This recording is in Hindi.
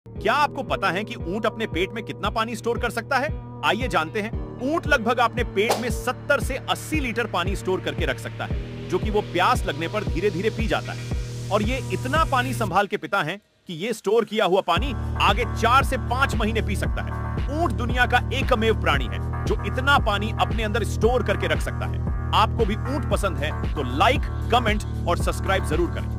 क्या आपको पता है कि ऊंट अपने पेट में कितना पानी स्टोर कर सकता है? आइए जानते हैं। ऊंट लगभग अपने पेट में 70 से 80 लीटर पानी स्टोर करके रख सकता है, जो कि वो प्यास लगने पर धीरे-धीरे पी जाता है। और ये इतना पानी संभाल के पीता है कि ये स्टोर किया हुआ पानी आगे 4 से 5 महीने पी सकता है। ऊंट दुनिया का एकमेव प्राणी है जो इतना पानी अपने अंदर स्टोर करके रख सकता है। आपको भी ऊंट पसंद है तो लाइक, कमेंट और सब्सक्राइब जरूर करें।